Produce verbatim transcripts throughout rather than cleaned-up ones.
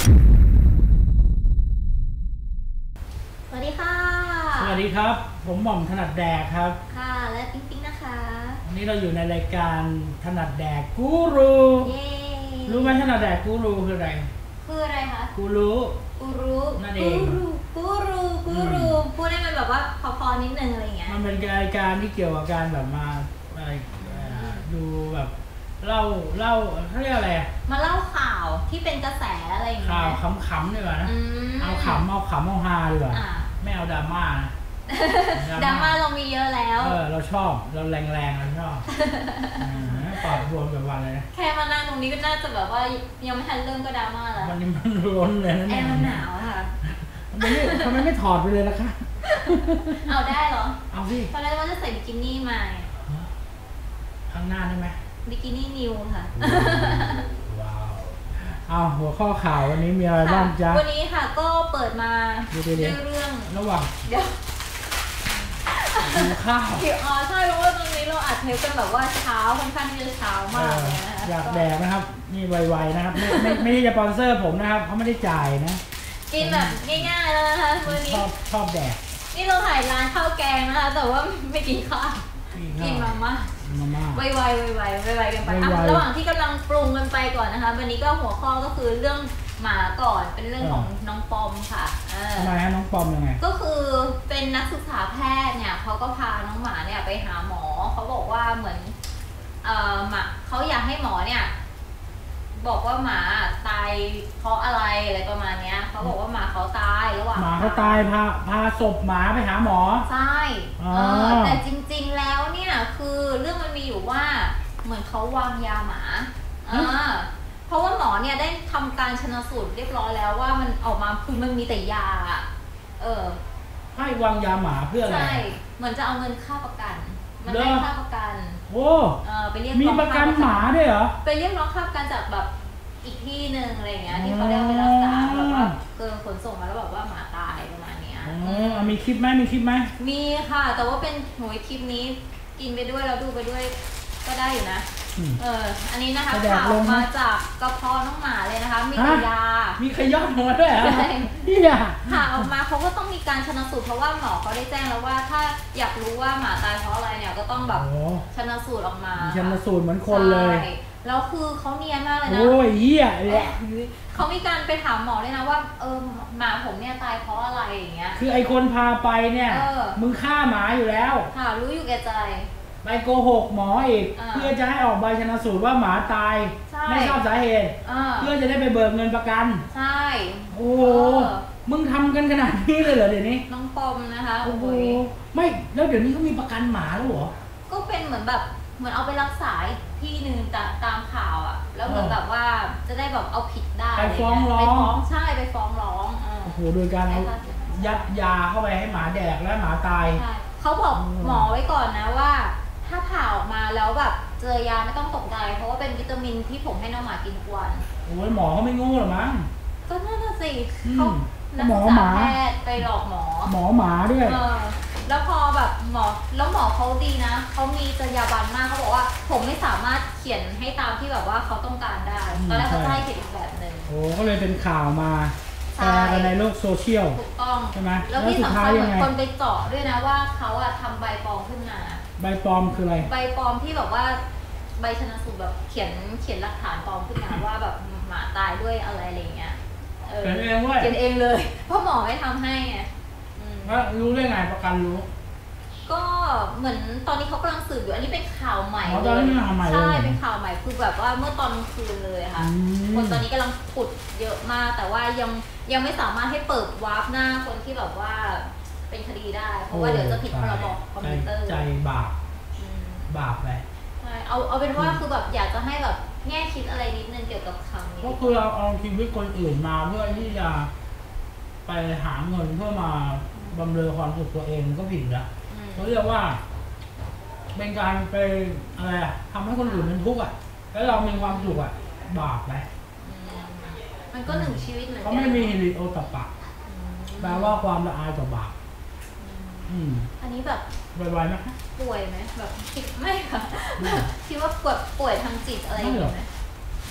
สวัสดีค่ะสวัสดีครับผมหม่อมถนัดแดกครับค่ะและปิ๊งปิ๊งนะคะวันนี้เราอยู่ในรายการถนัดแดกกูรูเย้รู้ไหมถนัดแดกกูรูคืออะไรคืออะไรคะกูรู้กูรู้นั่นเองกูรูกูรูพูดให้มันแบบว่าพอๆนิดนึงอะไรเงี้ยมันเป็นรายการที่เกี่ยวกับการแบบมาอะไรดูแบบเล่าเล่าเขาเรียกอะไรมาเล่าข่าวที่เป็นกระแสอะไรอย่างเงี้ยข่าวขำๆดีกว่านะเอาขำเอาขำเอาฮาดีกว่าไม่เอาดราม่านะดราม่าเรามีเยอะแล้วเออเราชอบเราแรงๆเราชอบปอดบวมแบบวันเลยแค่มานั่งตรงนี้ก็น่าจะแบบว่ายังไม่ทันเริ่มก็ดราม่าแล้ววันนี้มันร้อนเลยนะเนี่ยแอร์มันหนาวค่ะทำไมไม่ทำไมไม่ถอดไปเลยล่ะคะเอาได้เหรอเอาสิตอนแรกว่าจะใส่บิกินี่มาข้างหน้าได้ไหมบิกินี่นิวค่ะว้าวเอาหัวข้อข่าววันนี้มีอะไรบ้างจ๊ะวันนี้ค่ะก็เปิดมาด้วยเรื่องระหว่างเดี๋ยวหิวข้าวหิวอ๋อใช่เพราะว่าตรงนี้เราอัดเทปกันแบบว่าเช้าค่อนข้างที่จะเช้ามากเลยนะคะอยากแดกนะครับนี่ไวๆนะครับไม่ไม่ไม่ได้จะสปอนเซอร์ผมนะครับเขาไม่ได้จ่ายนะกินแบบง่ายๆแล้วนะคะวันนี้ชอบชอบแดกนี่เราถ่ายร้านข้าวแกงนะคะแต่ว่าไม่กินข้าวกินมาม่าไวๆไวๆไวๆกันไประหว่างที่กำลังปรุงกันไปก่อนนะคะวันนี้ก็หัวข้อก็คือเรื่องหมาก่อนเป็นเรื่องของน้องปอมค่ะทำไมฮะน้องปอมยังไงก็คือเป็นนักศึกษาแพทย์เนี่ยเขาก็พาน้องหมาเนี่ยไปหาหมอเขาบอกว่าเหมือนเอ่อหมาเขาอยากให้หมอเนี่ยบอกว่าหมาตายเพราะอะไรอะไรประมาณเนี้ยเขาบอกว่าหมาเขาตายระหว่างหมาเขาตายพาพาศพหมาไปหาหมอใช่แต่จริงๆแล้วเนี่ยคือเรื่องมันมีอยู่ว่าเหมือนเขาวางยาหมาเพราะว่าหมอเนี่ยได้ทำการชันสูตรเรียบร้อยแล้วว่ามันออกมาคือมันมีแต่ยาเออให้วางยาหมาเพื่ออะไรใช่เหมือนจะเอาเงินค่าประกันมันได้ค่าประกันโอ้เออไปเรียกมีประกันหมาด้วยเหรอไปเรียกร้องค่าประกันจากแบบอีกที่หนึ่งอะไรเงี้ยที่เขาได้ไปรักษาแบบว่าเกินขนส่งมาแล้วแบบว่าหมาตายประมาณเนี้ยอ๋อมีคลิปไหมมีคลิปไหมมีค่ะแต่ว่าเป็นหน่วยคลิปนี้กินไปด้วยแล้วดูไปด้วยก็ได้อยู่นะเอออันนี้นะคะข่าวมาจากกระเพาะน้องหมาเลยนะคะมียามีขย้อนหัวด้วยเหรอนี่อ่ะข่าวออกมาเขาก็ต้องมีการชันสูตรเพราะว่าหมอเขาได้แจ้งแล้วว่าถ้าอยากรู้ว่าหมาตายเพราะอะไรเนี่ยก็ต้องแบบชันสูตรออกมาชันสูตรเหมือนคนเลยแล้วคือเขาเนียนมากเลยนะโอ้ยเหี้ยเขามีการไปถามหมอเลยนะว่าเออหมาผมเนี่ยตายเพราะอะไรอย่างเงี้ยคือไอคนพาไปเนี่ยมึงฆ่าหมาอยู่แล้วค่ะรู้อยู่แก่ใจไปโกหกหมออีกเพื่อจะให้ออกใบชันสูตรว่าหมาตายไม่ทราบสาเหตุเพื่อจะได้ไปเบิกเงินประกันใช่โอ้มึงทำกันขนาดนี้เลยเหรอเดี๋ยวนี้น้องปอมนะคะโอ้โหไม่แล้วเดี๋ยวนี้เขามีประกันหมาแล้วเหรอก็เป็นเหมือนแบบเหมือนเอาไปรักษาที่หนึ่งตามข่าวอ่ะแล้วเหมือนแบบว่าจะได้แบบเอาผิดได้ไปฟ้องร้องใช่ไปฟ้องร้องโอ้โหโดยการเอายัดยาเข้าไปให้หมาแดกและหมาตายเขาบอกหมอไว้ก่อนนะว่าถ้าผ่าออกมาแล้วแบบเจอยาไม่ต้องตกใจเพราะว่าเป็นวิตามินที่ผมให้น้องหมากินทุกวันโอ้ยหมอเขาไม่งูหรอมั้งก็น่าจะสิเขาหมอหมาแพทย์ไปหลอกหมอหมอหมาด้วยแล้วพอแบบหมอแล้วหมอเขาดีนะเขามีจรรยาบรรณมากเขาบอกว่าผมไม่สามารถเขียนให้ตามที่แบบว่าเขาต้องการได้ตอนแรกเขาให้เขียนอีกแบบหนึ่งโอ้ก็เลยเป็นข่าวมาแชร์กันในโลกโซเชียลถูกต้องใช่ไหมแล้วที่สำคัญเหมือนคนไปเจาะด้วยนะว่าเขาอะทำใบปลอมขึ้นมาใบปลอมคืออะไรใบปลอมที่แบบว่าใบชนสูตรแบบเขียนเขียนหลักฐานปลอมขึ้นมาว่าแบบหมาตายด้วยอะไรอะไรเงี้ยเขียนเองเว้ยเขียนเองเลยเพราะหมอไม่ทำให้ไงแล้วรู้ได้ไงประกันรู้ก็เหมือนตอนนี้เขากำลังสืบอยู่อันนี้เป็นข่าวใหม่เลยใช่เป็นข่าวใหม่คือแบบว่าเมื่อตอนคืนเลยค่ะคนตอนนี้กำลังขุดเยอะมากแต่ว่ายังยังไม่สามารถให้เปิดวาร์ปหน้าคนที่แบบว่าเป็นคดีได้เพราะว่าเดี๋ยวจะผิดพรบคอมพิวเตอร์ใจบาปบาปไปใช่เอาเอาเป็นว่าคือแบบอยากจะให้แบบแง่คิดอะไรนิดนึงเกี่ยวกับคำนี้ก็คือเราเอาชีวิตคนอื่นมาเพื่อที่จะไปหาเงินเพื่อมาบำเรอความสุขตัวเองก็ผิดละเขาเรียกว่าเป็นการไปอะไรอะทำให้คนอื่นเป็นทุกข์อะแล้วเรามีความสุขอะบาปไปมันก็หนึ่งชีวิตเหมือนกันเขาไม่มีฮิริโอตปะแปลว่าความละอายต่อบาปอันนี้แบบไวๆไหมป่วยไหมแบบคิดไม่ค่ะคิดว่าป่วยป่วยทางจิตอะไรอย่างเงี้ย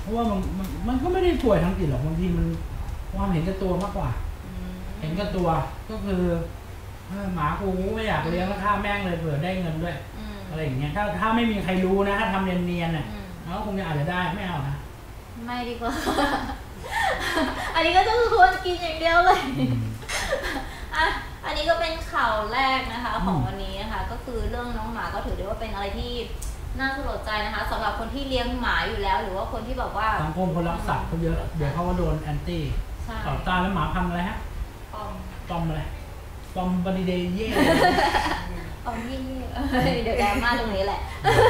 ราะว่ามันมันมันก็ไม่ได้ป่วยทางจิตหรอกบางทีมันความเห็นแก่ตัวมากกว่าเห็นแก่ตัวก็คือหมากูไม่อยากเลี้ยงแล้วฆ่าแม่งเลยเผื่อได้เงินด้วยอะไรอย่างเงี้ยถ้าถ้าไม่มีใครรู้นะถ้าทำเนียนๆน่ะแล้วคงจะอาจจะได้ไม่เอานะไม่ดีกว่าอันนี้ก็ต้องควรกินอย่างเดียวเลยอ่ะอันนี้ก็เป็นข่าวแรกนะคะของวันนี้นะคะก็คือเรื่องน้องหมาก็ถือได้ว่าเป็นอะไรที่น่าสลดใจนะคะสำหรับคนที่เลี้ยงหมาอยู่แล้วหรือว่าคนที่แบบว่าสังคมคนรักสัตว์เขาเยอะเดี๋ยวเขาก็โดนแอนตี้ต่อต้านแล้วหมาพันอะไรฮะปอมปอมอะไรปอมบริเดย์เย่ปอมเย่เดี๋ยวดราม่าตรงนี้แหละ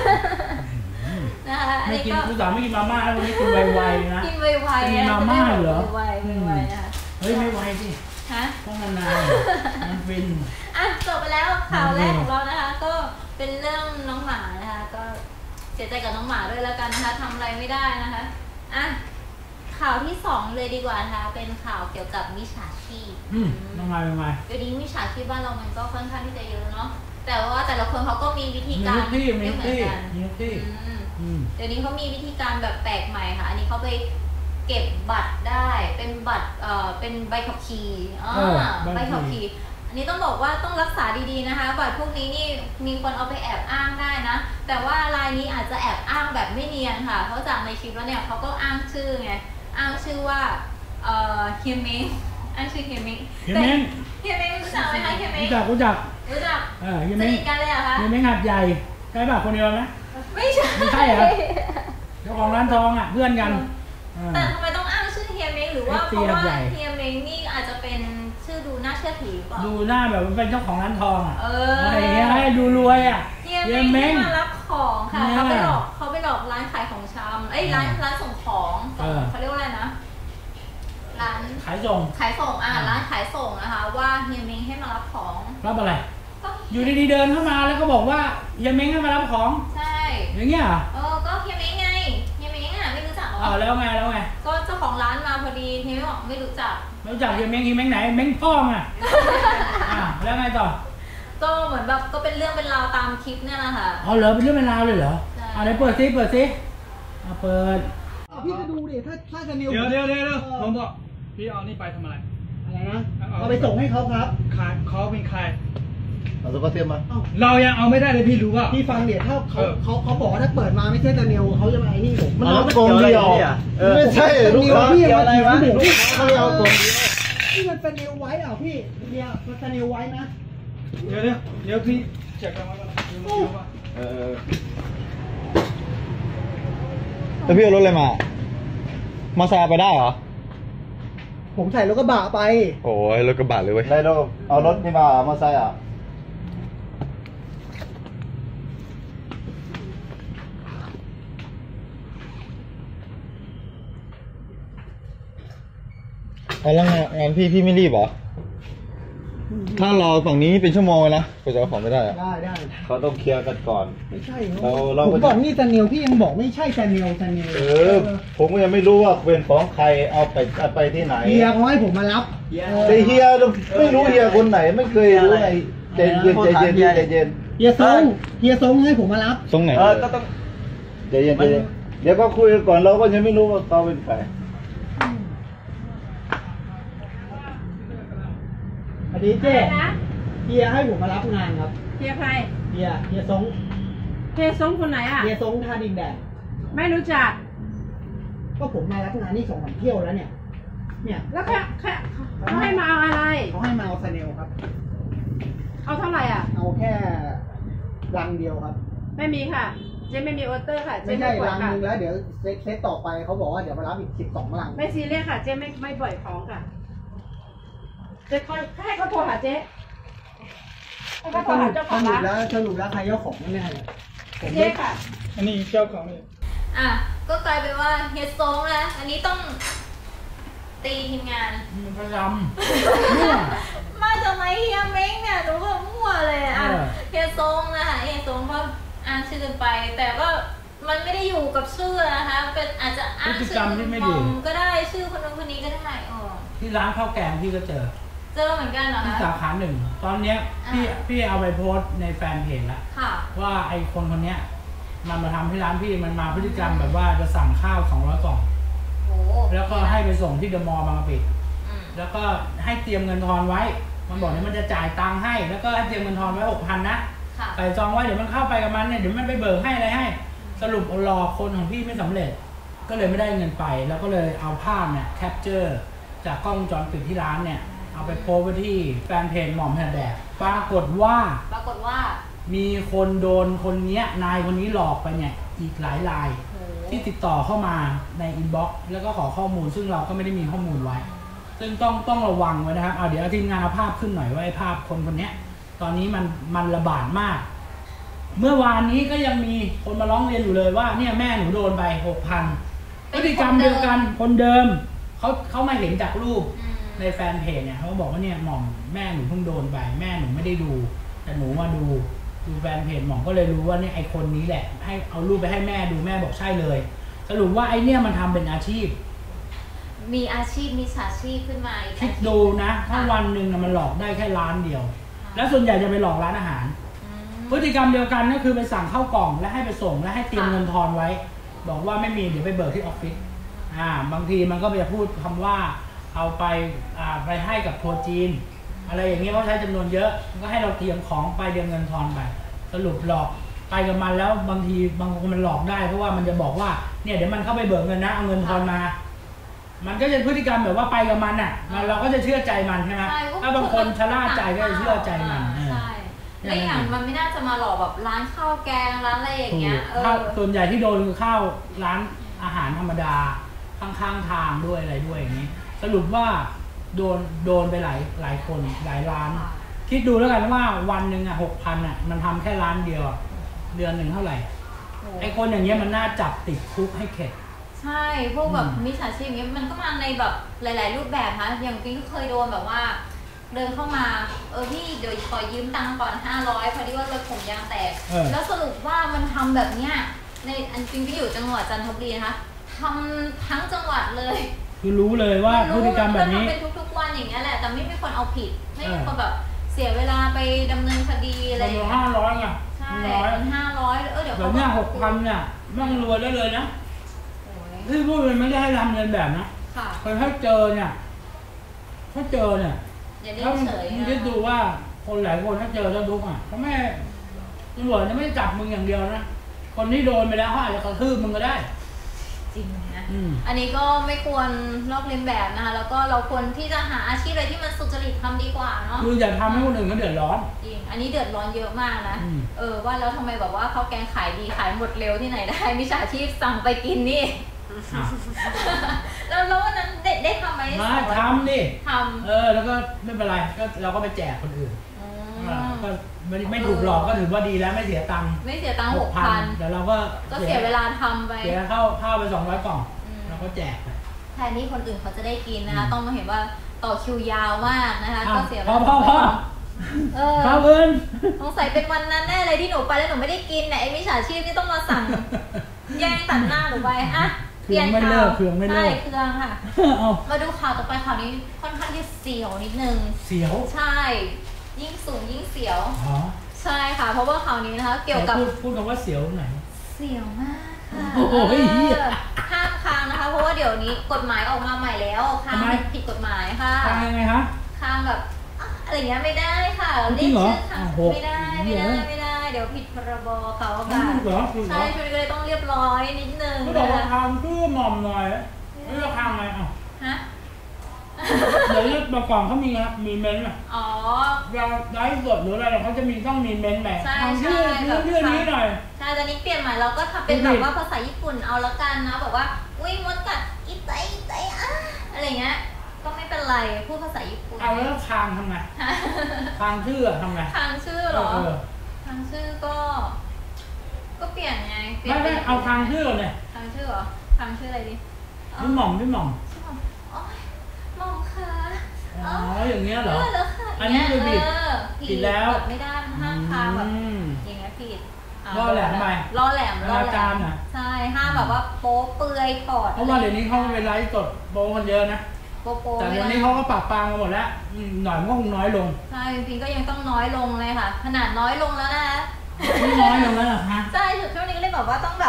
นะคะไม่กินผู้สาวไม่กินมาม่าแล้ววันนี้กินไวๆนะกินไวๆกินมาม่าเหรอไวๆนะคะเฮ้ยไม่ไวสิฮะต้องนานๆมันฟินอ่ะจบไปแล้วข่าวแรกของเรานะคะก็เป็นเรื่องน้องหมานะคะก็เสียใจกับน้องหมาด้วยแล้วกันนะคะทำอะไรไม่ได้นะคะอ่ะข่าวที่สองเลยดีกว่านะคะเป็นข่าวเกี่ยวกับมิจฉาชีพอืมยังไงยังไงเดี๋ยวนี้มิจฉาชีพบ้านเรามันก็ค่อนข้างที่จะเยอะเนาะแต่ว่าแต่ละคนเขาก็มีวิธีการไม่เหมือนกันเดี๋ยวนี้เขามีวิธีการแบบแปลกใหม่ค่ะอันนี้เขาไปเก็บบัตรได้เป็นบัตรเอ่อเป็นใบขับขี่อ่าใบขับขี่อันนี้ต้องบอกว่าต้องรักษาดีๆนะคะบัตรพวกนี้นี่มีคนเอาไปแอบอ้างได้นะแต่ว่ารายนี้อาจจะแอบอ้างแบบไม่เนียนค่ะเพราะจากในคลิปแล้วเนี่ยเขาก็อ้างชื่อไงอ้างชื่อว่าเอ่อเฮียมิงอ้างชื่อเฮียมิงเฮียมิงเฮียมิงรู้จักไหมคะเฮียมิงรู้จักรู้จักรู้จักเออเฮียมิงสนิทกันเลยเหรอคะเฮียมิงหัดใหญ่ใช่ป่ะคนเดียวไหมไม่ใช่ไม่ใช่เหรอเจ้าของร้านทองอ่ะเพื่อนกันแต่ทำไมต้องอ้างชื่อเฮียมิงหรือว่าเพราะว่าเฮียมิงนี่อาจจะเป็นชื่อดูน่าเชื่อถือป่ะดูหน้าแบบเป็นเจ้าของร้านทองอ่ะอะไรเงี้ยให้ดูรวยอ่ะเฮียมิงมารับของค่ะเขาไปหลอกเขาไปหลอกร้านขายของชำเอ้ยร้านร้านส่งของเขาเรียกว่าอะไรนะร้านขายส่งขายส่งอ่าร้านขายส่งนะคะว่าเฮียมิงให้มารับของรับอะไรอยู่ดีๆเดินเข้ามาแล้วก็บอกว่าเฮียมิงให้มารับของใช่อย่างเงี้ยเออก็เฮียมิงไงเฮียมิงอ่ะไม่รู้จักหรออ๋อแล้วไงแล้วไงก็เจ้าของร้านมาพอดีเฮียมิงบอกไม่รู้จักไม่รู้จักเฮียมิงเฮียมิงไหนมิงพ่องอ่ะอ่าแล้วไงต่อก็เหมือนแบบก็เป็นเรื่องเป็นราวตามคลิปเนี่ยแหละค่ะอ๋อเหรอเป็นเรื่องเป็นราวเลยเหรออ่าไหนเปิดซิเปิดซิอ่าเปิดพี่จะดูดิถ้าถ้าจะนิวเดี๋ยวเดี๋ยวเดี๋ยวผมบอกพี่เอานี่ไปทำอะไรอะไรนะเอาไปส่งให้เขาครับใครเขาเป็นใครเอาตัวก็เทียมมาเรายังเอาไม่ได้เลยพี่รู้ว่าพี่ฟังเดี๋ยวถ้าเขาเขาเขาบอกว่าถ้าเปิดมาไม่ใช่ตาเนียวเขาจะมาไอ้นี่ผมมันเอากลมเดียวไม่ใช่ลูกค้าเกี่ยวอะไรวะเขาเอากลมเดียวนี่มันเป็นเนวไว้อ่ะพี่เนี่ยมันเป็นเนวไว้นะเดี๋ยวเดี๋ยวเดี๋ยวพี่เช็คกันไว้ก่อนเออแล้วพี่เอารถอะไรมามาแซไปได้เหรอผมใส่รถกระบะไปโอ้ยรถกระบะเลยเว้ยได้รถเอารถนี่มามาใส่อ่ะแล้วงานพี่พี่ไม่รีบเหรอถ้ารอฝั่งนี้เป็นชั่วโมงนะก็จะเอาของไม่ได้ได้ได้เขาต้องเคลียร์กันก่อนไม่ใช่เราเราผมบอกนี่แซนเนลพี่ยังบอกไม่ใช่แซนเนลแซนเนลเออผมก็ยังไม่รู้ว่าเป็นของใครเอาไปเอาไปที่ไหนเฮียเขาให้ผมมารับแต่เฮียไม่รู้เฮียคนไหนไม่เคยรู้ไงใจเย็นใจเย็นใจเย็นเฮียซงเฮียซงให้ผมมารับซงไหนเออก็ต้องใจเย็นใจเย็นเดี๋ยวก็คุยกันก่อนเราก็ยังไม่รู้ว่าเขาเป็นใครอดีเจ๊เฮียให้ผมมารับงานครับเฮียใครเฮียเฮียซงเฮียซงคนไหนอ่ะเฮียซงท่าดินแดงไม่รู้จักก็ผมมารับงานนี่สองสามเที่ยวแล้วเนี่ยเนี่ยแล้วแค่แค่เขาให้มาเอาอะไรเขาให้มาเอาซาเนลครับเอาเท่าไหร่อ่ะเอาแค่รังเดียวครับไม่มีค่ะเจ๊ไม่มีออเตอร์ค่ะไม่ใช่รังนึงแล้วเดี๋ยวเซตต่อไปเขาบอกว่าเดี๋ยวมารับอีกสิบสองรังไม่ซีเรียสค่ะเจ๊ไม่ไม่ปล่อยของค่ะเจ๊ให้เขาโทรหาเจ๊ให้เขาโทรหาเจ้าของร้านแล้วสรุปแล้วใครเจ้าของแน่ๆเนี่ยเจ๊ค่ะอันนี้เจ้าของนี่อ่ะก็กลายเป็นว่าเฮียซงนะอันนี้ต้องตีทีมงานมันพยายามมาจากไหนเฮียเม้งเนี่ยหนูก็มั่วเลยอ่ะเฮียซงนะคะเฮียซงก็อ้างชื่อกันไปแต่ว่ามันไม่ได้อยู่กับชื่อนะคะเป็นอาจจะอ้างชื่อมอมก็ได้ชื่อคนนู้นคนนี้ก็ได้อ๋อที่ร้านข้าวแกงพี่ก็เจอเจอเหมือนกันเหรอคะที่สาขาหนึ่งตอนเนี้ยพี่พี่เอาไปโพสในแฟนเพจแล้วว่าไอคนคนเนี้ยมันมาทำที่ร้านพี่มันมาพฤติกรรมแบบว่าจะสั่งข้าวสองร้อยกล่องแล้วก็ให้ไปส่งที่เดอะมอลล์บางกะปิอืมแล้วก็ให้เตรียมเงินทอนไว้ มันบอกเดี๋ยวมันจะจ่ายตังค์ให้ แล้วก็ให้เตรียมเงินทอนไว้หกพันนะค่ะใส่ซองไว้เดี๋ยวมันเข้าไปกับมันเนี่ยเดี๋ยวมันไปเบิกให้อะไรให้ สรุปรอคนของพี่ไม่สำเร็จ ก็เลยไม่ได้เงินไป แล้วก็เลยเอาภาพเนี่ยแคปเจอร์จากกล้องวงจรปิดที่ร้านเนี่ยเอาไปโพสต์ไว้ที่แฟนเพจหม่อมแผ่นแดดปรากฏว่าปรากฏว่ามีคนโดนคนเนี้ยนายคนนี้หลอกไปเนี่ยอีกหลายรายโหที่ติดต่อเข้ามาในอินบ็อกซ์แล้วก็ขอข้อมูลซึ่งเราก็ไม่ได้มีข้อมูลไว้ ซึ่งต้องต้องระวังไว้นะครับเอาเดี๋ยวทีมงานเอาภาพขึ้นหน่อยว่าไอ้ภาพคนคนเนี้ยตอนนี้มันมันระบาดมาก เมื่อวานนี้ก็ยังมีคนมาร้องเรียนอยู่เลยว่าเนี่ยแม่หนูโดนไปหกพันพฤติกรรมเดียวกันคนเดิมเขาเขามาเห็นจากรูปอืมในแฟนเพจเนี่ยเขาบอกว่าเนี่ยหม่อมแม่หนูเพิ่งโดนไปแม่หนูไม่ได้ดูแต่หนูมาดูดูแฟนเพจหม่อมก็เลยรู้ว่าเนี่ยไอคนนี้แหละให้เอารูปไปให้แม่ดูแม่บอกใช่เลย สรุปว่าไอเนี่ยมันทำเป็นอาชีพมีอาชีพมีฉาชีพขึ้นมาอีกคิดดูนะถ้าวันหนึ่งมันหลอกได้แค่ร้านเดียว แล้วส่วนใหญ่จะไปหลอกร้านอาหารอืมพฤติกรรมเดียวกันก็คือไปสั่งเข้ากล่องและให้ไปส่งและให้เตรียมค่ะเงินทอนไว้ บอกว่าไม่มีเดี๋ยวไปเบิกที่ออฟฟิศอ่าบางทีมันก็จะพูดคำว่าเอาไปอ่าไปให้กับทัวร์จีน อะไรอย่างเงี้ยเขาใช้จำนวนเยอะมันก็ให้เราเตรียมของไปเตรียมเงินทอนไป สรุปหลอกไปกับมันแล้วบางทีบางคนมันหลอกได้เพราะว่ามันจะบอกว่าเนี่ยเดี๋ยวมันเข้าไปเบิกเงินนะเอาเงินทอนมา มันก็จะพฤติกรรมแบบว่าไปกับมันอ่ะมันเราก็จะเชื่อใจมันใช่ไหมใช่ก็ถ้าบางคนชะล่าใจก็จะเชื่อใจมันใช่และอย่างมันไม่น่าจะมาหลอกแบบร้านข้าวแกงร้านอะไรอย่างถูเงี้ยกเออข้าวส่วนใหญ่ที่โดนคือข้าวร้านอาหารธรรมดาข้างๆทางด้วยอะไรด้วยอย่างนี้ สรุปว่าโดนโดนไปหลายหลายคนหลายร้านค่ะคิดดูแล้วกันว่าวันหนึ่งอ่ะหกพันอ่ะมันทำแค่ร้านเดียวอะเดือนหนึ่งเท่าไหร่โอ้ไอ้คนอย่างเงี้ยมันน่าจับติดคุกให้เข็ดใช่พวกแบบอืมมิจฉาชีพอย่างเงี้ยมันก็มาในแบบหลาย ๆ รูปแบบนะอย่างปิ๊งก็เคยโดนแบบว่า เดินเข้ามาเออพี่เดี๋ยวขอยืมตังค์ก่อนห้าร้อยพอดีว่ารถผมยางแตกเออแล้วสรุปว่ามันทำแบบเนี้ยในอันจริงที่อยู่จังหวัดจันทบุรีนะคะทำทั้งจังหวัดเลยคือรู้เลยว่าพฤติกรรมแบบนี้มันก็ทำเป็นทุก ๆ วันอย่างเงี้ยแหละแต่ไม่มีคนเอาผิด ไม่มีเออคนแบบเสียเวลาไปดำเนินคดีอะไรจำนวนห้าร้อยไงใช่ร้อยเป็นห้าร้อยเออเดี๋ยวแบเขาบเนี้ยหกพันเนี่ยแม่งรวยได้เลยนะโอ้ยที่พูดเลยไม่ได้ให้ทำเงินแบบนะค่ะเคยถ้าเจอเนี่ยถ้าเจอเนี่ยอย่านิ่ถ้าง มึงเฉยมึงนะคิดดูว่าคนหลายคนถ้าเจอเจ้าทุกข์อ่ะเขาไม่ตำรวจจะไม่จับมึงอย่างเดียวนะคนที่โดนไปแล้วเขาอาจจะกระทืบมึงก็ได้จริงนะอืมอันนี้ก็ไม่ควรลอกเลียนแบบนะคะ แล้วก็เราควรที่จะหาอาชีพอะไรที่มันสุจริตทำดีกว่าเนาะคืออย่าทำให้คนอื่นเขาเดือดร้อนจริง อันนี้เดือดร้อนเยอะมากนะอืมเออว่าแล้วทำไมแบบว่าข้าวแกงขายดีขายหมดเร็วที่ไหนได้มิจฉาชีพสั่งไปกินนี่อ่ะแล้วแล้ววันนั้นได้ได้ทำไหมมาสองร้อยทำดิทเออ แล้วก็ไม่เป็นไรก็เราก็ไปแจกคนอื่นำอือ่าม ก็ไม่ไม่ถูกหลอกก็ถือว่าดีแล้วไม่เสียตังค์ไม่เสียตังค์หกพันเดี๋ยวเราก็ก็เสียเวลาทำไปเสียเข้าเข้าไปสองร้อยกล่องอืมเราก็แจกไปแทนที่คนอื่นเขาจะได้กินนะคะอืมต้องมาเห็นว่าต่อคิวยาวมากนะคะอ้าวก็เสียเวพอลาพอพอเออข้าวเอินสงสัยเป็นวันนั้นแน่เลยที่หนูไปแล้วหนูไม่ได้กินเนี่ยไอ้มิจฉาชีพที่ต้องมาสั่ง แย่งตัดหน้าหนูไปอ่ะเครื่องไม่เลิกเครื่องไม่เลิกใช่เครื่องค่ะเอามาดูข่าวต่อไปข่าวนี้ค่อนข้างที่เสียวนิดนึงเสียวใช่ ยิ่งสูงยิ่งเสียวอ๋อใช่ค่ะ เพราะว่าข่าวนี้นะคะ เกี่ยวกับพูดพูดคำว่าเสียวไหนเสียวมากค่ะโอ้โหเหี้ยเออห้ามค้างนะคะ เพราะว่าเดี๋ยวนี้กฎหมายออกมาใหม่แล้วค้างทำไมผิดกฎหมายค่ะทางยังไงฮะค้างแบบอ่ะอะไรอย่างเงี้ยไม่ได้ค่ะจริงเหรอเรียกชื่อค้างอ้าวโหไม่ได้เหี้ไม่ยได้ไม่ได้ เดี๋ยวผิดพรบเขาถูค่ะกเหรอถูกเหรใช่อช่วงนี้ก็เลยต้องเรียบร้อยนิดนึงเขาบอกว่านะคะทางชื่อหม่อมหน่อยไม่รู้ทางไงอ่ะฮะเดี๋ยวนี้มาก่อนเขามีครับมีเมนต์ไหมอ๋อเราไลฟ์สดหรืออะไรเขาจะมีต้องมีเมนต์แบบใช่ทางชื่อใช่ชื่อชื่อนี้หน่อยใช่ตอนนี้เปลี่ยนใหม่เราก็ทำเป็นอืมแบบว่าภาษาญี่ปุ่นเอาละกันนะแบบว่าอุ้ยมดกัดอีไตอีไตอ่ะอะไรเงี้ยก็ไม่เป็นไรพูดภาษาญี่ปุ่นเอาแล้วทางทำไงทางชื่ออะทำไงทางชื่อเหรอเออทางชื่อก็ ก็เปลี่ยนไงเปลี่ยไม่นไม่เอาทางชื่อเนี่ยทางชื่อเหรอทางชื่ออะไรดีพี่หม่อมพี่หม่อมชื่อหม่อมอ๋อหม่อมค่ะอ๋ออย่างเงี้ยเหรอเออแล้วค่ะอันนี้คือผิดเออผิดแล้วกดไม่ได้ห้ามค้างแบบอืมอย่างเงี้ยผิดะล่อแหลมไปล่อแหลมล่ออแหนาลจารมน่ะใช่ห้ามแบบว่าโป๊เปลือยถอดเพราะว่าเดี๋ยวนี้เขาไปไลฟ์สดโปรกันเยอะนะโป๊โป๊แต่ไม่เดี๋ยวได้นี้เขาก็ปรับปรามกันหมดแล้วอืมหน่อยมันก็คงน้อยลงใช่จริงๆก็ยังต้องน้อยลงเลยค่ะ ขนาดน้อยลงแล้วนะไม่น้อยลงแล้วเหรอฮะใช่ช่วงนี้ก็เลยแบบว่าต้องแบบข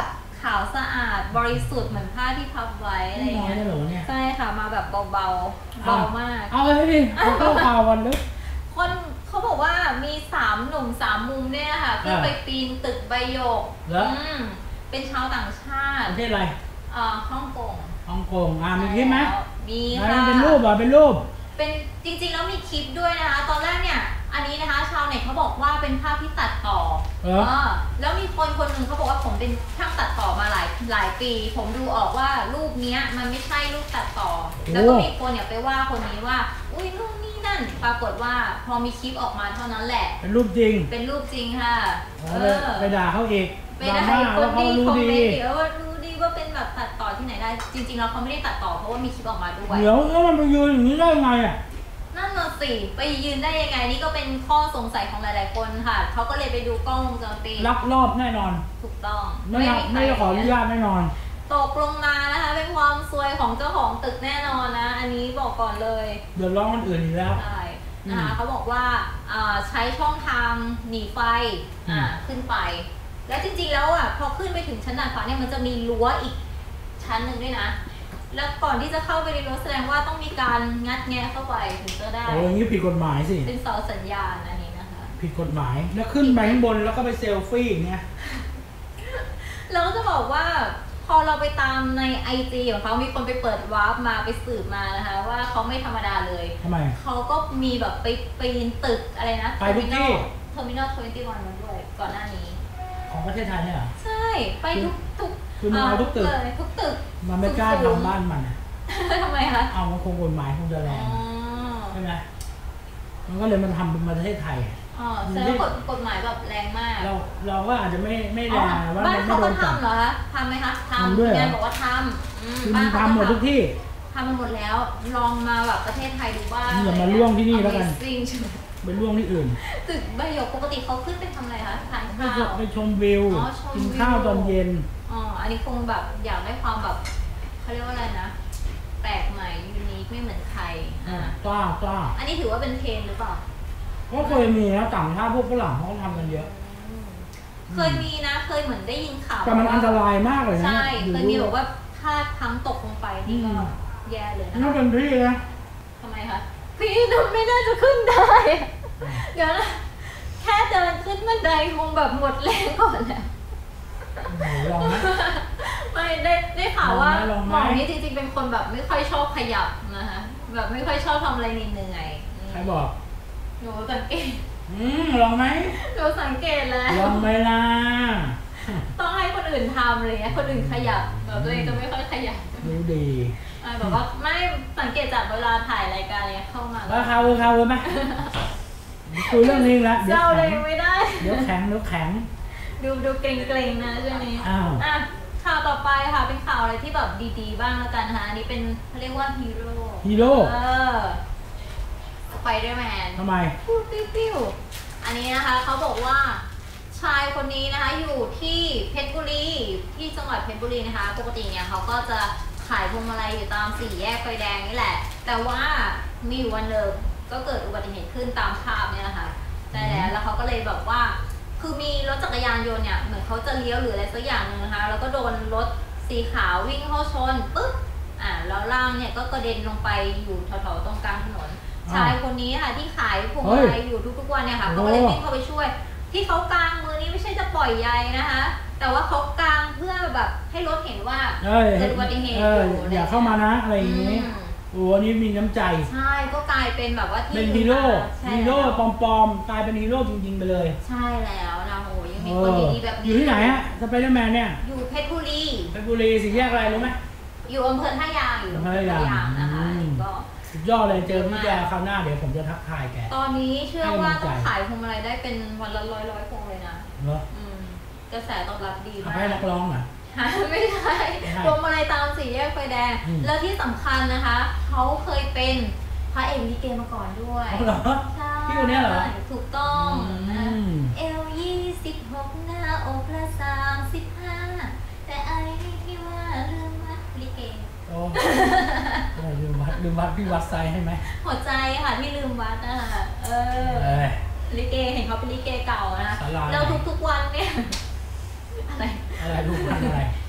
าวสะอาดบริสุทธิ์เหมือนผ้าที่พับไว้อะไรไม่น้อยเงี้ยได้เหรอเนี่ยใช่ค่ะมาแบบเบาๆเบามากเอาเลยดิเอาเข้าข่าววันลึกคนเขาบอกว่ามีสามหนุ่มสามมุมเนี่ยค่ะขึ้นไปปีนตึกใบหยกเหรออืมเป็นชาวต่างชาติประเทศอะไรเอ่อฮ่องกงฮ่องกงอ่ามีคลิปไหมมีอ่าค่ะเป็นรูปเหรอเป็นรูปเป็นจริงๆแล้วมีคลิปด้วยนะคะ ตอนแรกเนี่ยอันนี้นะคะ ชาวเน็ตเขาบอกว่าเป็นภาพที่ตัดต่อเออเออแล้วมีคนคนหนึ่งเขาบอกว่าผมเป็นช่างตัดต่อมาหลายหลายปี ผมดูออกว่ารูปเนี้ยมันไม่ใช่รูปตัดต่อ แล้วก็มีคนเนี่ยไปว่าคนนี้ว่า อุ้ยนู่นนี่นั่น ปรากฏว่าพอมีคลิปออกมาเท่านั้นแหละเป็นรูปจริงเป็นรูปจริงค่ะอ๋อเอไปอไปด่าเขาอีกไปดราได้ม่าคว่าน เขาดีรู้คอมดีเมนต์เดี๋ยวว่ารู้ดีว่าเป็นแบบตัดต่อที่ไหนได้ จริงๆแล้วเขาไม่ได้ตัดต่อเพราะว่ามีคลิปออกมาด้วยเดี๋ยวแล้วมันไปยืนอย่างนี้ได้ไงอ่ะนั่นน่ะสิไปยืนได้ยังไงนี่ก็เป็นข้อสงสัยของหลายๆคนค่ะเขาก็เลยไปดูกล้องวงจรปิดลักลอบแน่นอนถูกต้องไม่ได้ไม่ได้ขออนุญาตแน่นอนตกลงมานะคะเป็นความซวยของเจ้าของตึกแน่นอนนะ อันนี้บอกก่อนเลยเดือดร้อนคนอื่นอีกแล้วใช่นะคะอืมเขาบอกว่าอ่าใช้ช่องทางหนีไฟอ่าอืมขึ้นไป แล้วจริงๆแล้วอ่ะพอขึ้นไปถึงชั้นดาดฟ้าเนี่ยมันจะมีรั้วอีกชั้นหนึ่งด้วยนะ แล้วก่อนที่จะเข้าไปในรั้วแสดงว่าต้องมีการงัดแงะเข้าไปถึงจะได้โอ้ยอย่างนี้ผิดกฎหมายสิเป็นเสาสัญญาณอันนี้นะคะผิดกฎหมาย แล้วขึ้นไปข้างบนแล้วก็ไปเซลฟี่อย่างเงี้ยเราก็จะบอกว่าพอเราไปตามในไอจีของเขามีคนไปเปิดวาร์ปมาไปสืบมานะคะ ว่าเขาไม่ธรรมดาเลยทำไมเขาก็มีแบบไปปีนตึกอะไรนะไปทุกที่เทอร์มินอลทเวนตี้วันมาด้วยก่อนหน้านี้ของประเทศไทยเนี่ยเหรอใช่ ไปทุกทุกคือมันเอาทุกตึกเลยทุกตึกมันไม่กล้าสูงๆทำบ้านมันอะทำไมคะเอามันคงกฎหมายคงจะแรอ๋งอใช่ไหมมันก็เลยมันทำเป็นประเทศไทยอ๋อแสดงว่ากฎกฎหมายแบบแรงมากเราเราก็อาจจะไม่ไม่แรอ๋องว่าบ้านมันไม่เขาโดก็นจับทำเหรอคะทำไหมคะทำทำด้วยเหรอแม่บอกว่าทำอืมคือบ้ามัน นเขาทำหมดทุกที่ทำมาหมดแล้ว ลองมาแบบประเทศไทยดูบ้างอย่ามาล่วงที่นี่แล้วกัน Amazing ใช่ไหมไปล่วงที่อื่นตึกใบหยกปกติเขาขึ้นไปทำอะไรคะทานไปข้าวไปชมวิวอ๋อชมวิวกินข้าวตอนเย็นอ๋อ อันนี้คงแบบอยากได้ความแบบเขาเรียกว่าอะไรนะ แปลกใหม่ยูนิคไม่เหมือนใครอ่ากล้ากล้าอันนี้ถือว่าเป็นเทรนด์หรือเปล่าก็เคยมีนะต่างชาติพวกฝรั่งเขาก็ทำกันเยอะอืมเคยมีนะ เคยเหมือนได้ยินข่าวแต่มันอันตรายมากเลยนะใช่อยู่เคยมีแบบว่าถ้าทั้งตกลงไปนี่ก็อืมแย่เลยนะนั่นคะเป็นที่นะทำไมคะพี่ไม่น่าจะขึ้นได้ เดี๋ยวนะแค่เดินขึ้นบันไดคงแบบหมดแรงก่อนแล้วโอ้โหลองไหมไม่ได้ได้ข่าวว่าลองไหมหมอนี่จริงๆเป็นคนแบบไม่ค่อยชอบขยับนะคะแบบไม่ค่อยชอบทำอะไรเหนื่อยๆอืมใครบอกหนูสังเกตอืมลองไหมหนูสังเกตแล้วลองไหมล่ะต้องให้คนอื่นทำเลยคนอื่นขยับแบบตัวเองจะไม่ค่อยขยับรู้ดีอ่าแบบว่าไม่สังเกตจากเวลาถ่ายรายการเนี่ยเข้ามาว่าเขาเขาเลยไหมคุยเรื่องนี้แล้วเดี๋ยวเจ้าเลแข็ยงไม่ได้เดี๋ยวแข็งเดี๋ยวแข็งดูดูเกรงๆนะช่วงนี้อ้าวอ่ะข่าวต่อไปค่ะเป็นข่าวอะไรที่แบบดีๆบ้างแล้วกันนะคะอันนี้เป็นเขาเรียกว่าฮีโร่ฮีโร่เออสไปเดอร์แมนทำไมปิ้วปิ้วปิ้วอันนี้นะคะเขาบอกว่าชายคนนี้นะคะอยู่ที่เพชรบุรีที่จังหวัดเพชรบุรีนะคะ ปกติเนี่ยเขาก็จะขายพวงมาลัยอยู่ตามสี่แยกไฟแดงนี่แหละ แต่ว่ามีอยู่วันหนึ่งก็เกิดอุบัติเหตุขึ้นตามภาพเนี่ยแหละค่ะใช่แล้วแล้วเขาก็เลยแบบว่า คือมีรถจักรยานยนต์เนี่ยเหมือนเขาจะเลี้ยวหรืออะไรสักอย่างหนึ่งนะคะแล้วก็โดนรถสีขาววิ่งเข้าชนปึ๊บอ่าแล้วร่างเนี่ยก็กระเด็นลงไปอยู่แถวๆตรงกลางถนน ชายคนนี้ค่ะที่ขายพวงมาลัยอยู่ทุกๆวันเนี่ยค่ะเขาก็เลยวิ่งเข้าไปช่วย ที่เขากางมือนี้ไม่ใช่จะปล่อยใยนะคะ แต่ว่าเขากางเพื่อแบบให้รถเห็นว่าเอ้ยเกิดอุบัติเหตุเอออยู่อย่าเข้ามานะอะไรอย่างนี้อืมโอ้อันนี้มีน้ำใจใช่ก็กลายเป็นแบบว่าที่เป็นฮีโร่ใช่ฮีโร่แล้วปลอมๆกลายเป็นฮีโร่จริงๆไปเลยใช่แล้วนะโหยังมีเอคนอดีๆแบบอนี้ยู่ที่ไหนฮะสไปเดอร์แมนเนี่ยอยู่เพชรบุรีเพชรบุรีสี่แยกอะไรรู้ไหมอยู่อำเภอท่ายางอยู่อำเภอท่ายางนะคะอืมก็สุดยอดเลยเจอพี่แกคราวหน้าเดี๋ยวผมจะทักทายแกตอนนี้เชื่อว่าให้กำลังใจต้องขายพวงมาลัยได้เป็นวันละร้อยร้อยพวงเลยนะเหรออืมกระแสตอบรับดีเอามาไปให้นักกร้องเหรอฮะไม่ใช่ไม่ใช่พวงมาลัยตามสี่แยกไฟแดงอืมแล้วที่สำคัญนะคะ เขาเคยเป็นพระเอกลิเกมาก่อนด้วยเอาเหรอใช่พี่คนเนี้ยเหรอถูกต้องนะอืมเอลยี่สิบหกหน้าอกละสามสิบห้าแต่ไอ้ที่ว่าลืมมัดลิเกโอ้เออลืมวัดลืมวัดพี่วัดไซให้ไหมหัวใจค่ะที่ลืมวัดนะคะเออเอ้ยลิเกเห็นเขาเป็นลิเกเก่านะศาลาแล้วทุกๆวันเนี่ยอะไรอะไรลูกพันอะไรท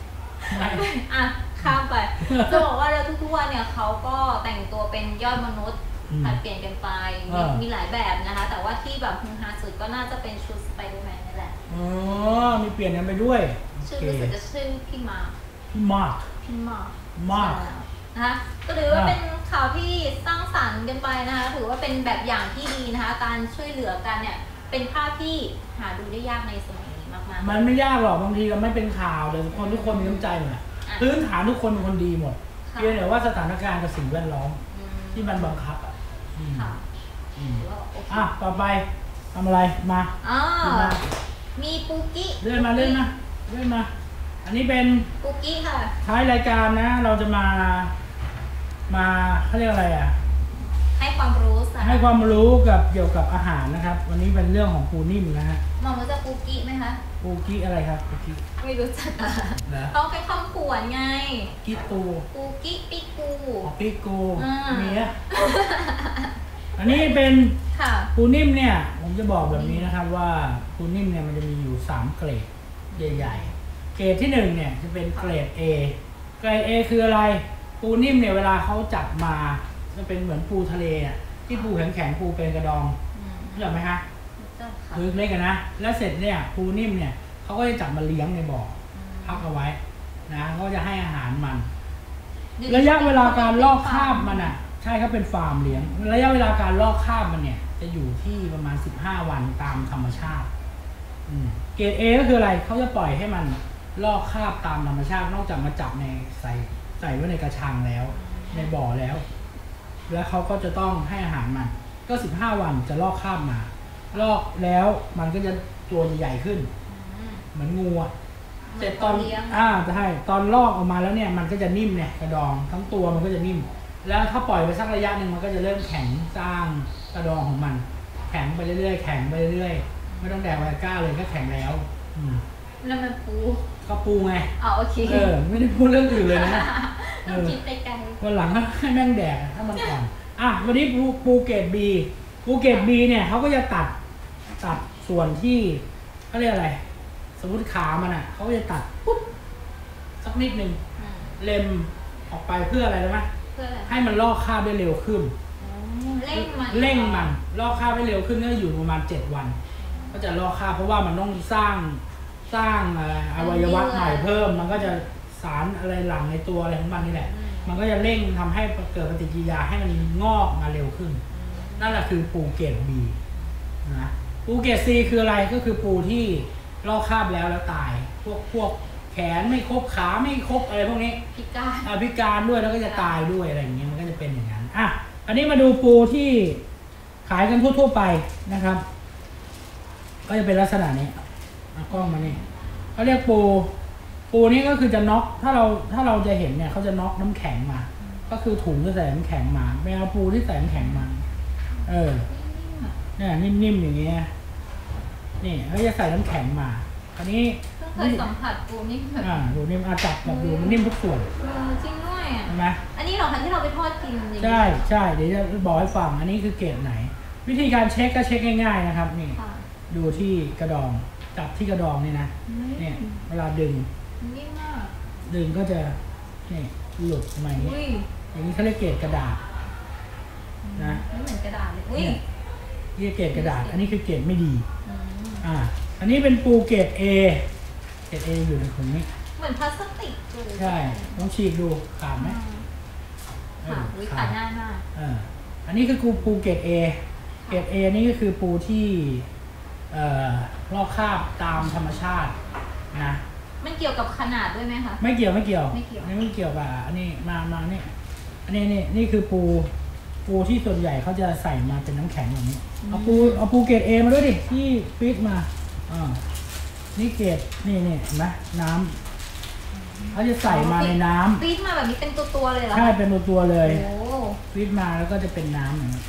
อ่ะข้ามไป จะบอกว่าเราทุกๆวันเนี่ยเขาก็แต่งตัวเป็นยอดมนุษย์ผัดเปลี่ยนกันไปมีมีหลายแบบนะคะ แต่ว่าที่แบบฮือฮาสุดก็น่าจะเป็นชุดสไปเดอร์แมนนี่แหละอ๋อมีเปลี่ยนกันไปด้วยชื่อรู้สึกจะชื่อพี่มาร์คพี่มาร์คพี่มาร์คมาร์คนะคะก็ถือว่าเป็นข่าวที่สร้างสรรค์กันไปนะคะถือว่าเป็นแบบอย่างที่ดีนะคะการช่วยเหลือกันเนี่ยเป็นภาพที่หาดูได้ยากในสมัยนี้มากๆมันไม่ยากหรอกบางทีเราไม่เป็นข่าวแต่คนทุกคนมีน้ำใจหมดอะพื้นฐานทุกคนเป็นคนดีหมดเพียงแต่ว่าสถานการณ์กับสิ่งแวดล้อมที่มันบังคับอ่ะอืมค่ะอืมถือว่าโอเคอ่ะต่อไปทำอะไรมาอ่าขึ้นมามีปูกี้เลื่อนมาเลื่อนมาเลื่อนมา อันนี้เป็นปูกี้ค่ะท้ายรายการนะ เราจะมามาเขาเรียกอะไรอ่ะให้ความรู้สะให้ความรู้กับเกี่ยวกับอาหารนะครับ วันนี้เป็นเรื่องของปูนิ่มนะฮะมองว่าจะปูกี้ไหมคะปูกี้อะไรครับปูกี้ไม่รู้จักอ่ะนะต้องเป็นคำขวัญไงกี้ตูปูกี้ปิกูออปิกูอ่ามีมีอะอันนี้เป็นค่ะปูนิ่มเนี่ย ผมจะบอกแบบนี้นะครับว่าปูนิ่มเนี่ยมันจะมีอยู่สามเกรดใหญ่ๆเกรดที่หนึ่งเนี่ยจะเป็นเกรด A เกรด A คืออะไรปูนิ่มเนี่ยเวลาเขาจับมาจะเป็นเหมือนปูทะเลอ่ะที่ปูแข็งๆปูเป็นกระดองอืมเข้าใจไหมฮะรู้จักค่ะคือเล็กกันนะแล้วเสร็จเนี่ยปูนิ่มเนี่ยเขาก็จะจับมาเลี้ยงในบ่ออืมพักเอาไว้นะเขาจะให้อาหารมันเดี๋ยวระยะเวลาการลอกคราบมันอ่ะใช่ครับเป็นฟาร์มเลี้ยงระยะเวลาการลอกคราบมันเนี่ยจะอยู่ที่ประมาณสิบห้าวันตามธรรมชาติอืมเกรด A ก็คืออะไรเขาจะปล่อยให้มันลอกคราบตามธรรมชาติ นอกจากมาจับในใส่ใส่ไว้ในกระชังแล้ว ในบ่อแล้ว แล้วเขาก็จะต้องให้อาหารมัน ก็สิบห้าวันจะลอกคราบมา ลอกแล้วมันก็จะตัวใหญ่ขึ้นอืมเหมือนงูอะเสร็จตอนเลี้ยงอ่าใช่ตอนลอกออกมาแล้วเนี่ยมันก็จะนิ่มเนี่ยกระดองทั้งตัวมันก็จะนิ่ม แล้วถ้าปล่อยไปสักระยะหนึ่งมันก็จะเริ่มแข็งสร้างกระดองของมัน แข็งไปเรื่อยๆแข็งไปเรื่อยๆไม่ต้องแดกไวก้าเลยก็แข็งแล้ว อืมแล้วมันปูก็ปูไงอ๋อโอเคเออไม่ได้พูดเรื่องอื่นเลยนะ เอต้องอคิดไปไกลวันหลังก็ให้แม่งแดกอะถ้ามันอ่อนอ่ะวันนี้ปูปูเกรดบีปูเกรดบีเนี่ยเขาก็จะตัดตัดส่วนที่เขาเรียกอะไร สมมติขามันอ่ะเขาก็จะตัดปุ๊บสักนิดนึงอืมเล็มออกไปเพื่ออะไรรู้ไหมเพื่ออะไรให้มันลอกคราบได้เร็วขึ้นอ๋อเร่งมันเร่งมันลอกคราบได้เร็วขึ้นก็อยู่ประมาณเจ็ดวัน ก็จะลอกคราบเพราะว่ามันต้องสร้างสร้างอะไรอวัยวะใหม่เพิ่ม มันก็จะสารอะไรหลั่งในตัวอะไรของมันนี่แหละ มันก็จะเร่งทำให้เกิดปฏิกิริยาให้มันงอกมาเร็วขึ้น นั่นแหละคือปูเกรด B นะปูเกรด C คืออะไรก็คือปูที่ลอกคราบแล้วแล้วตาย พวกพวกแขนไม่ครบขาไม่ครบอะไรพวกนี้พิการอ่ะพิการด้วยแล้วก็จะตายด้วยอะไรอย่างเงี้ยมันก็จะเป็นอย่างนั้นอ่ะอันนี้มาดูปูที่ขายกันทั่วๆไปนะครับ ก็จะเป็นลักษณะนี้เอากล้องมานี่เขาเรียกปู ปูนี่ก็คือจะน็อกถ้าเราถ้าเราจะเห็นเนี่ยเขาจะน็อกน้ำแข็งมา ก็คือถุงที่ใส่น้ำแข็งมาไม่เอาปูที่ใส่น้ำแข็งมา เออเนี่ยนิ่มๆอย่างเงี้ยนี่เขาจะใส่น้ำแข็งมาอันนี้เพิ่งเคยสัมผัสปูนิ่มแบบอ่าดูนิ่มอาจับแบบดูมันนิ่มทุกส่วนเออจริงด้วยอ่ะใช่ไหมอันนี้เหรอคะที่เราไปทอดกินอย่างนี้ใช่ใช่เดี๋ยวจะบอกให้ฟังอันนี้คือเกรดไหน วิธีการเช็คก็เช็คง่ายๆนะครับนี่ค่ะดูที่กระดองจับที่กระดองนี่นะเนี่ยเวลาดึงนิ่มมากดึงก็จะนี่หลุดมาอย่างนี้อุ้ยอย่างนี้เขาเรียกเกรดกระดาษ นะไม่เหมือนกระดาษเลยอุ้ยเนี่ยเรียกเกรดกระดาษ อันนี้คือเกรดไม่ดีอืมอ่า อันนี้เป็นปูเกรด A เกรด A อยู่ในถุงนี้เหมือนพลาสติกเลยใช่ลองฉีกดูขาดไหมค่ะเอออุ้ยขาดง่ายมากเอออันนี้คือปูปูเกรด A เกรด A นี่ก็คือปูที่เอ่อลอกคราบตามธรรมชาตินะมันเกี่ยวกับขนาดด้วยไหมคะไม่เกี่ยวไม่เกี่ยวไม่เกี่ยวอันนี้ไม่เกี่ยวกับอันนี้มามานี่อันนี้นี่นี่คือปูปูที่ส่วนใหญ่เขาจะใส่มาเป็นน้ำแข็งอย่างนี้เอาปูเอาปูเกรด A มาด้วยดิที่ฟีดมาอ่านี่เกรดนี่นี่เห็นไหมน้ำเขาจะใส่มาในน้ำฟีดมาแบบนี้เป็นตัวๆเลยเหรอใช่เป็นตัวตัวๆเลยโอ้ฟีดมาแล้วก็จะเป็นน้ำอย่างนี้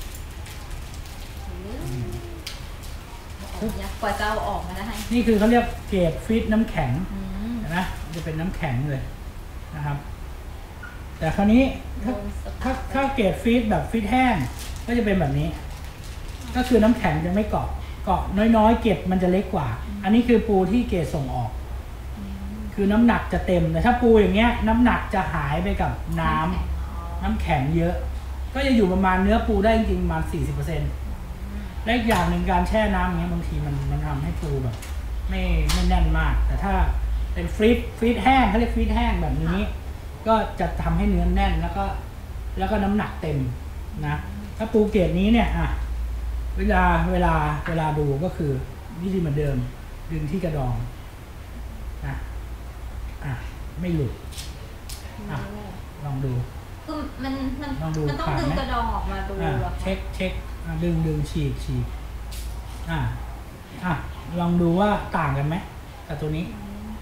ยากกว่าจะเอาออกมาได้นี่คือเขาเรียกเกรดฟีดน้ำแข็งอืมเห็นไหมมันจะเป็นน้ำแข็งเลยนะครับ แต่คราวนี้ถ้าถ้าถ้าเกรดฟีดแบบฟีดแห้งก็จะเป็นแบบนี้ ก็คือน้ำแข็งจะไม่เกาะเกาะน้อยๆเกรดมันจะเล็กกว่า อันนี้คือปูที่เกรดส่งออก คือคือน้ำหนักจะเต็มแต่ถ้าปูอย่างเงี้ยน้ำหนักจะหายไปกับน้ำน้ำแข็งเยอะ ก็จะอยู่ประมาณเนื้อปูได้จริงๆประมาณสี่สิบเปอร์เซ็นต์และอีกอย่างหนึ่งการแช่น้ำอย่างเงี้ยบางทีมันมันทำให้ปูแบบไม่ไม่แน่นมาก แต่ถ้าเป็นฟรีซฟรีซแห้งเขาเรียกฟรีซแห้งแบบนี้ ก็จะทำให้เนื้อแน่นแล้วก็แล้วก็น้ำหนักเต็มนะถ้าปูเกรดนี้เนี่ยอ่ะเวลาเวลาเวลาดูก็คือวิธีเหมือนเดิมดึงที่กระดองนะอ่ะไม่หลุดอ่ะลองดูคือมันมันลองดูมันต้องขาดดึงไหมกระดองออกมาดูอ่ะเหรอคะเช็คเช็คอ่ะดึงดึงฉีกฉีกอ่ะอ่ะลองดูว่าต่างกันไหมกับตัวนี้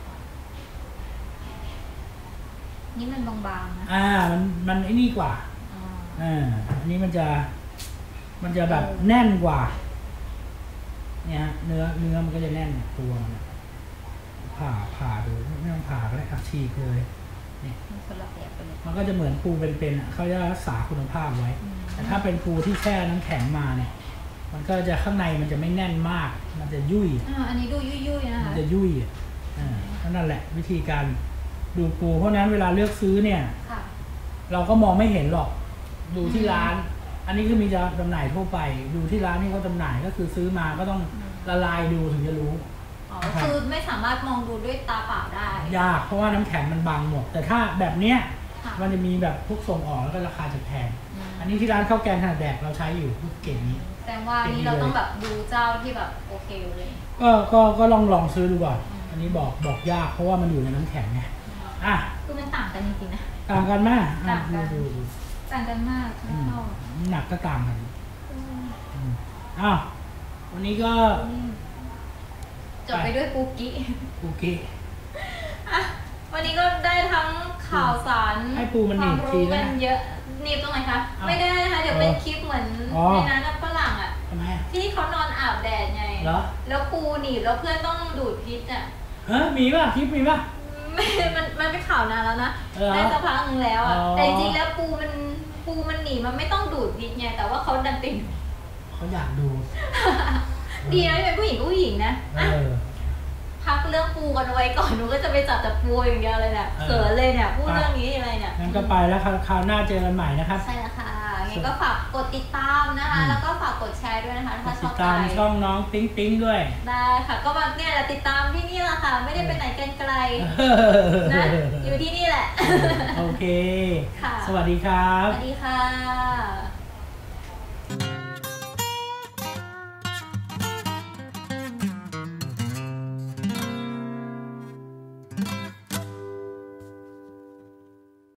นี่มันบางๆนะอ่ามันมันไอ้นี่กว่าอ๋ออ่าอันนี้มันจะมันจะแบบแน่นกว่า เนี่ยฮะเนื้อเนื้อมันก็จะแน่นตัวมันอะผ่าผ่าดูไม่ต้องผ่าก็ได้ครับฉีกเลยนี่มันคนละแบบไปเลยมันก็จะเหมือนปูเป็นๆอ่ะเขาจะรักษาคุณภาพไว้อืมแต่ถ้าเป็นปูที่แช่น้ำแข็งมาเนี่ย มันก็จะข้างในมันจะไม่แน่นมาก มันจะยุ่ยอ่าอันนี้ดูยุ่ยๆนะมันคะจะยุ่ยอ่ะอ่าก็นั่นแหละวิธีการดูปูเพราะฉะนั้นเวลาเลือกซื้อเนี่ยค่ะเราก็มองไม่เห็นหรอกดูที่ร้าน อันนี้คือมีจะจำหน่ายทั่วไป ดูที่ร้านที่เขาจำหน่ายก็คือซื้อมาก็ต้องละลายดูถึงจะรู้อ๋อคือไม่สามารถมองดูด้วยตาเปล่าได้ยากเพราะว่าน้ำแข็งมันบางหมด แต่ถ้าแบบเนี้ยค่ะมันจะมีแบบพวกส่งออกแล้วก็ราคาจะแพงอืมอันนี้ที่ร้านข้าวแกงขนาดแดกเราใช้อยู่พวกเก่งนี้แสดงว่านี่เราต้องแบบดูเจ้าที่แบบโอเคเลยก็ก็ก็ลองลองซื้อดูก่อนอืมอันนี้บอกบอกยากเพราะว่ามันอยู่ในน้ำแข็งไงอ่ะคือมันต่างกันจริงๆนะต่างกันมากอ่ะต่างกันดูดูดูต่างกันมากฉันอืมชอบน้ำหนักก็ต่างกันอืมอืมอ้าววันนี้ก็จบไปด้วยปูกิโอเคอ่ะวันนี้ก็ได้ทั้งข่าวสารให้ปูมันหนีความบทีรู้นะกันเยอะหนีบตรงไหนคะอ้าวไม่ได้นะคะเดี๋ยวเป็นคลิปเหมือนอ๋อในนั้นนะฝรั่งอ่ะทำไมอ่ะที่เขานอนอาบแดดไงเหรอแล้วปูหนีบแล้วเพื่อนต้องดูดพิษอ่ะเฮ้ยมีป่ะคลิปมีป่ะไม่มันมันเป็นข่าวนานแล้วนะเหรอได้สักพักหนึงแล้วอ่ะอ๋อแต่จริงๆแล้วปูมันปูมันหนีมันไม่ต้องดูดพิษไงแต่ว่าเขาดันติดเขาอยากดูดีนะที่เป็นผู้หญิงก็ผู้หญิงนะเออ่ะอพักเรื่องปูกันเอาไว้ก่อนหนูก็จะไปจับแต่ปูอย่างเดียวเลยเนี่ยเออเขินเลยเนี่ยพูดเรื่องนี้ทีไรเนี่ยงั้นก็ไปแล้วคราวคราวหน้าเจอกันใหม่นะครับใช่แล้วค่ะงั้นก็ฝากกดติดตามนะคะอืมแล้วก็ฝากกดแชร์ด้วยนะคะถ้าชติอดบใจตามช่องน้องปิ๊งปิ๊งด้วยได้ค่ะ ก็มาเนี่ยแหละติดตามที่นี่แหละค่ะ ไม่ได้ไปไหนกันไกลนะ อยู่ที่นี่แหละโอเคค่ะสวัสดีครับสวัสดีค่ะ